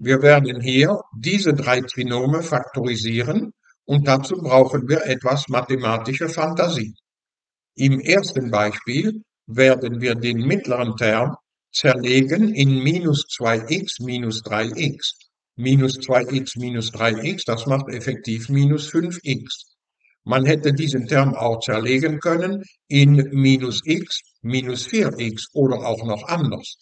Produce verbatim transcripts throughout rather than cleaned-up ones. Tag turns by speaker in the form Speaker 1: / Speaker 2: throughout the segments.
Speaker 1: Wir werden hier diese drei Trinome faktorisieren und dazu brauchen wir etwas mathematische Fantasie. Im ersten Beispiel werden wir den mittleren Term zerlegen in minus zwei x minus drei x. Minus zwei x minus drei x, das macht effektiv minus fünf x. Man hätte diesen Term auch zerlegen können in minus x minus vier x oder auch noch anders.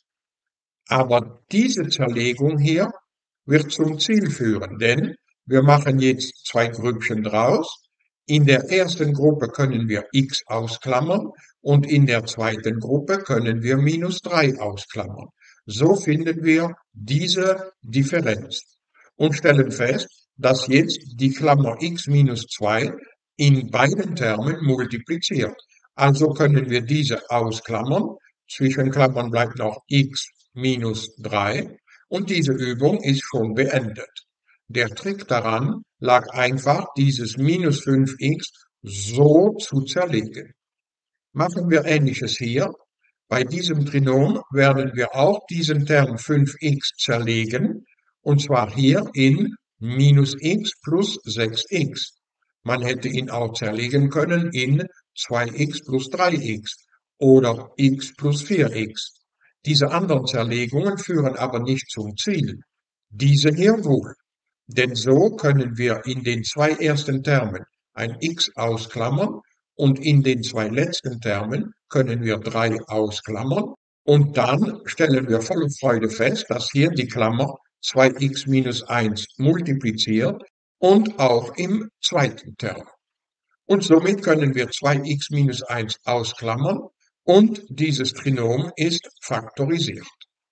Speaker 1: Aber diese Zerlegung hier wird zum Ziel führen, denn wir machen jetzt zwei Grüppchen draus. In der ersten Gruppe können wir x ausklammern und in der zweiten Gruppe können wir minus drei ausklammern. So finden wir diese Differenz und stellen fest, dass jetzt die Klammer x minus zwei in beiden Termen multipliziert. Also können wir diese ausklammern. Zwischen Klammern bleibt noch x minus drei und diese Übung ist schon beendet. Der Trick daran lag einfach, dieses minus fünf x so zu zerlegen. Machen wir Ähnliches hier. Bei diesem Trinom werden wir auch diesen Term fünf x zerlegen, und zwar hier in minus x plus sechs x. Man hätte ihn auch zerlegen können in zwei x plus drei x oder x plus vier x. Diese anderen Zerlegungen führen aber nicht zum Ziel. Diese hier wohl. Denn so können wir in den zwei ersten Termen ein x ausklammern und in den zwei letzten Termen können wir drei ausklammern und dann stellen wir voller Freude fest, dass hier die Klammer zwei x minus eins multipliziert und auch im zweiten Term. Und somit können wir zwei x minus eins ausklammern und dieses Trinom ist faktorisiert.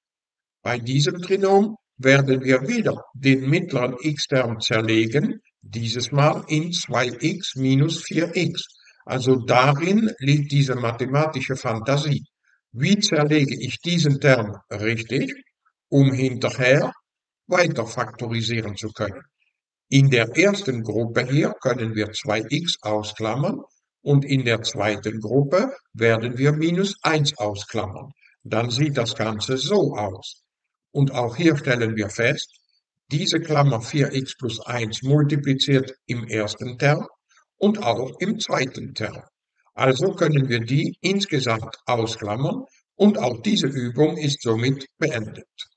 Speaker 1: Bei diesem Trinom werden wir wieder den mittleren x-Term zerlegen, dieses Mal in zwei x minus vier x. Also darin liegt diese mathematische Fantasie. Wie zerlege ich diesen Term richtig, um hinterher weiter faktorisieren zu können? In der ersten Gruppe hier können wir zwei x ausklammern und in der zweiten Gruppe werden wir minus eins ausklammern. Dann sieht das Ganze so aus. Und auch hier stellen wir fest, diese Klammer vier x plus eins multipliziert im ersten Term und auch im zweiten Term. Also können wir die insgesamt ausklammern und auch diese Übung ist somit beendet.